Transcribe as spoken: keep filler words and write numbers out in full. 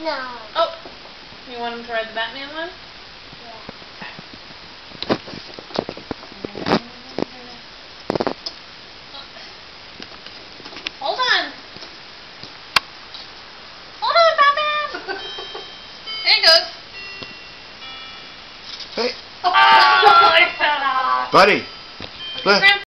No. Oh, you want him to ride the Batman one? Yeah. Hold on. Hold on, Batman. There he goes. Hey, Oh, I fell off. buddy. Look.